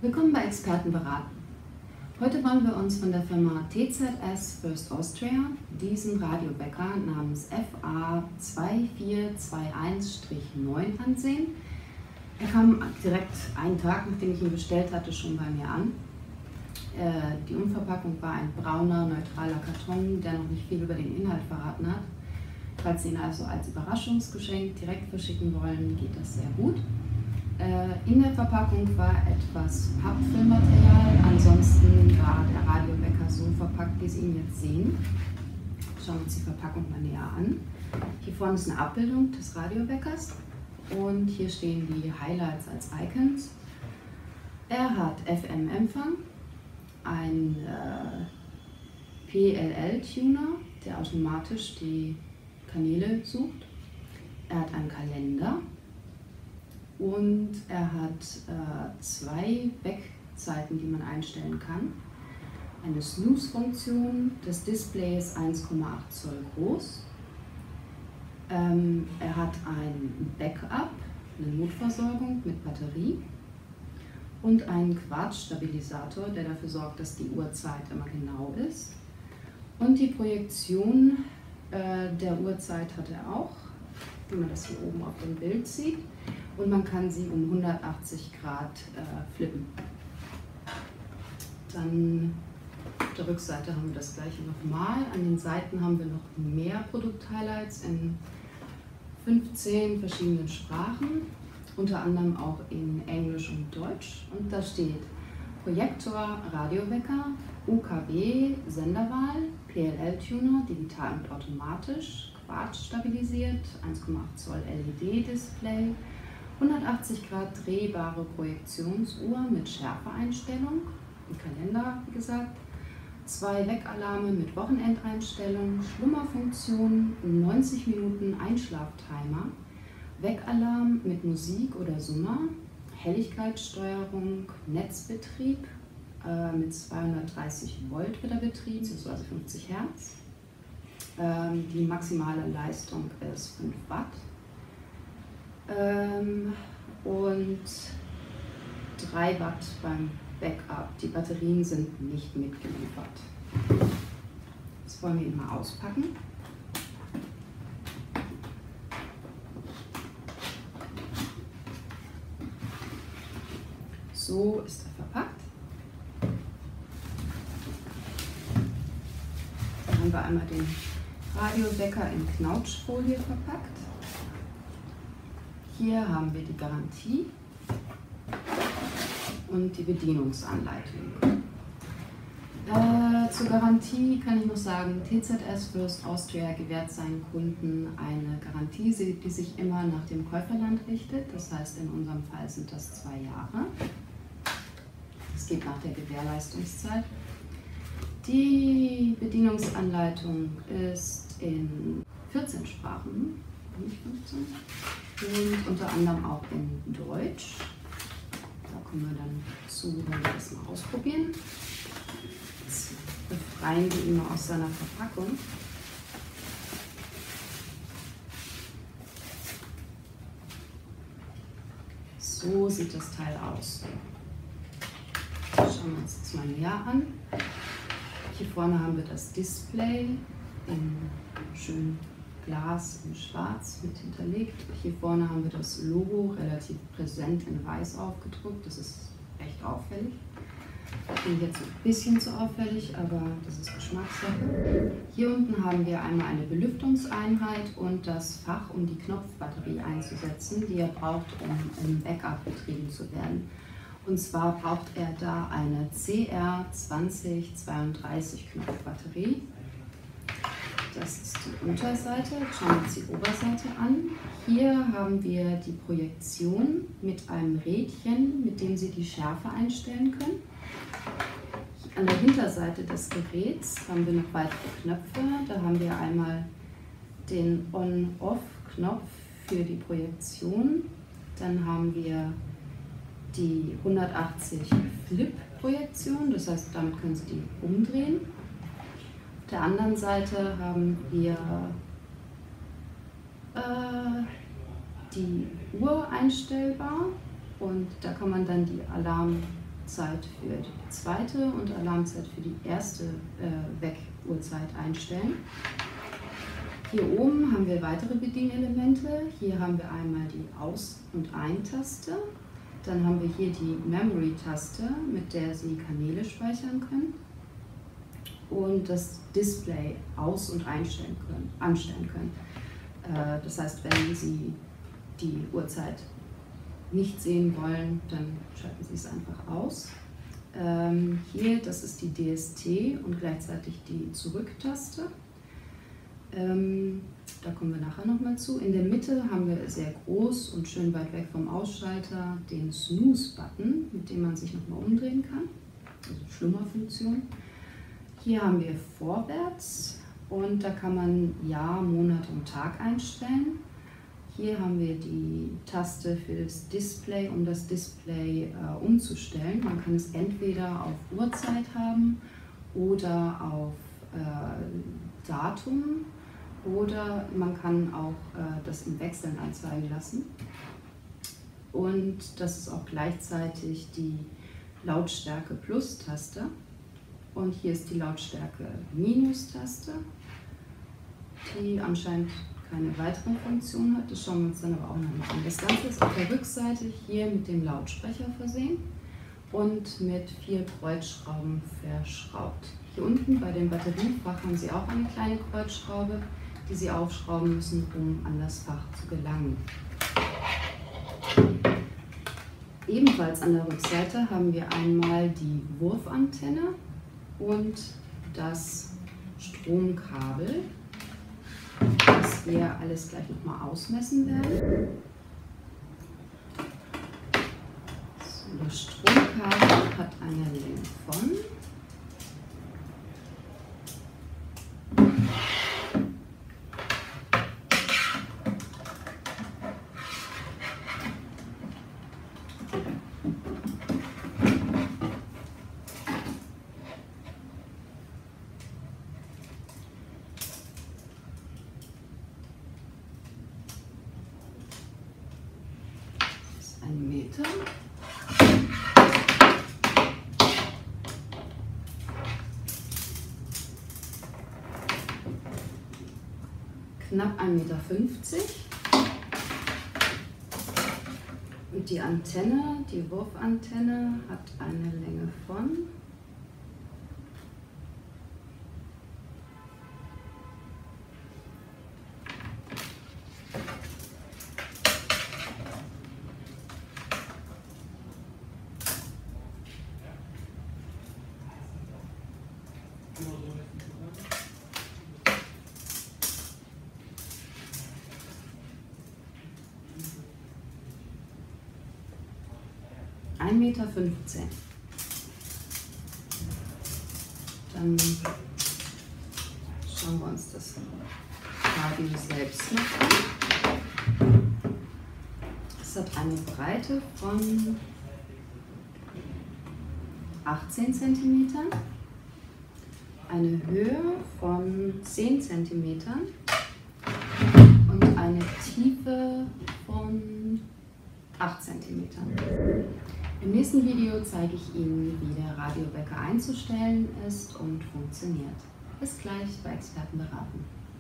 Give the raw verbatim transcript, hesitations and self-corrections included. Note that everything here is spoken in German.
Willkommen bei Experten beraten. Heute wollen wir uns von der Firma T Z S First Austria diesen Radiowecker namens F A zwei vier zwei eins neun ansehen. Er kam direkt einen Tag, nachdem ich ihn bestellt hatte, schon bei mir an. Die Umverpackung war ein brauner, neutraler Karton, der noch nicht viel über den Inhalt verraten hat. Falls Sie ihn also als Überraschungsgeschenk direkt verschicken wollen, geht das sehr gut. In der Verpackung war etwas Pappfüllmaterial, ansonsten war der Radiowecker so verpackt, wie Sie ihn jetzt sehen. Schauen wir uns die Verpackung mal näher an. Hier vorne ist eine Abbildung des Radioweckers und hier stehen die Highlights als Icons. Er hat F M-Empfang, ein äh, P L L-Tuner, der automatisch die Kanäle sucht. Er hat einen Kalender. Und er hat äh, zwei Wegzeiten, die man einstellen kann. Eine Snooze-Funktion, das Display ist eins Komma acht Zoll groß. Ähm, er hat ein Backup, eine Notversorgung mit Batterie und einen Quarzstabilisator, der dafür sorgt, dass die Uhrzeit immer genau ist. Und die Projektion äh, der Uhrzeit hat er auch, wie man das hier oben auf dem Bild sieht. Und man kann sie um hundertachtzig Grad äh, flippen. Dann auf der Rückseite haben wir das gleiche nochmal. An den Seiten haben wir noch mehr Produkt-Highlights in fünfzehn verschiedenen Sprachen, unter anderem auch in Englisch und Deutsch. Und da steht Projektor, Radiowecker, U K W, Senderwahl, P L L-Tuner, digital und automatisch, Quarz stabilisiert, eins Komma acht Zoll L E D-Display, hundertachtzig Grad drehbare Projektionsuhr mit Schärfeeinstellung, ein Kalender, wie gesagt, zwei Weckalarme mit Wochenendeinstellung, Schlummerfunktion, neunzig Minuten Einschlaftimer, Weckalarm mit Musik oder Summer, Helligkeitssteuerung, Netzbetrieb, äh, mit zweihundertdreißig Volt wird er betrieben, beziehungsweise fünfzig Hertz. Ähm, die maximale Leistung ist fünf Watt. Ähm, und drei Watt beim Backup. Die Batterien sind nicht mitgeliefert. Das wollen wir ihn mal auspacken. So ist er verpackt. Dann haben wir einmal den Radiowecker in Knautschfolie verpackt. Hier haben wir die Garantie und die Bedienungsanleitung. Äh, zur Garantie kann ich noch sagen, T Z S First Austria gewährt seinen Kunden eine Garantie, die sich immer nach dem Käuferland richtet. Das heißt, in unserem Fall sind das zwei Jahre. Es geht nach der Gewährleistungszeit. Die Bedienungsanleitung ist in vierzehn Sprachen, nicht fünfzehn. Und unter anderem auch in Deutsch. Da kommen wir dann zu, wenn wir das mal ausprobieren. Jetzt befreien wir ihn mal aus seiner Verpackung. So sieht das Teil aus. Schauen wir uns das mal näher an. Hier vorne haben wir das Display in schön Glas in Schwarz mit hinterlegt. Hier vorne haben wir das Logo relativ präsent in Weiß aufgedruckt. Das ist echt auffällig. Ich finde jetzt ein bisschen zu auffällig, aber das ist Geschmackssache. Hier unten haben wir einmal eine Belüftungseinheit und das Fach, um die Knopfbatterie einzusetzen, die er braucht, um im Backup betrieben zu werden. Und zwar braucht er da eine C R zwanzig zweiunddreißig Knopfbatterie. Das ist die Unterseite. Schauen wir uns die Oberseite an. Hier haben wir die Projektion mit einem Rädchen, mit dem Sie die Schärfe einstellen können. An der Hinterseite des Geräts haben wir noch weitere Knöpfe. Da haben wir einmal den On-Off-Knopf für die Projektion. Dann haben wir die hundertachtzig Flip-Projektion, das heißt, damit können Sie die umdrehen. Auf der anderen Seite haben wir äh, die Uhr einstellbar und da kann man dann die Alarm Alarmzeit für die zweite und Alarmzeit für die erste äh, Weckuhrzeit einstellen. Hier oben haben wir weitere Bedienelemente. Hier haben wir einmal die Aus- und Ein-Taste. Dann haben wir hier die Memory-Taste, mit der Sie Kanäle speichern können. Und das Display aus- und einstellen können, anstellen können. Äh, das heißt, wenn Sie die Uhrzeit nicht sehen wollen, dann schalten Sie es einfach aus. Ähm, hier, das ist die D S T und gleichzeitig die Zurück-Taste. Ähm, da kommen wir nachher nochmal zu. In der Mitte haben wir sehr groß und schön weit weg vom Ausschalter den Snooze-Button, mit dem man sich nochmal umdrehen kann, also Schlummerfunktion. Hier haben wir vorwärts und da kann man Jahr, Monat und Tag einstellen. Hier haben wir die Taste für das Display, um das Display äh, umzustellen. Man kann es entweder auf Uhrzeit haben oder auf äh, Datum oder man kann auch äh, das im Wechseln anzeigen lassen. Und das ist auch gleichzeitig die Lautstärke Plus-Taste. Und hier ist die Lautstärke Minus-Taste, die anscheinend keine weiteren Funktionen hat. Das schauen wir uns dann aber auch nochmal an. Das Ganze ist auf der Rückseite hier mit dem Lautsprecher versehen und mit vier Kreuzschrauben verschraubt. Hier unten bei dem Batteriefach haben Sie auch eine kleine Kreuzschraube, die Sie aufschrauben müssen, um an das Fach zu gelangen. Ebenfalls an der Rückseite haben wir einmal die Wurfantenne und das Stromkabel, das wir alles gleich nochmal ausmessen werden. So, das Stromkabel hat eine Länge von ein Meter. Knapp ein Meter fünfzig. Und die Antenne, die Wurfantenne, hat eine Länge von ein Meter fünfzehn. Dann schauen wir uns das Radio selbst noch an. Es hat eine Breite von achtzehn Zentimetern, eine Höhe von zehn Zentimetern und eine Tiefe von acht Zentimetern. Im nächsten Video zeige ich Ihnen, wie der Radiowecker einzustellen ist und funktioniert. Bis gleich bei Experten beraten.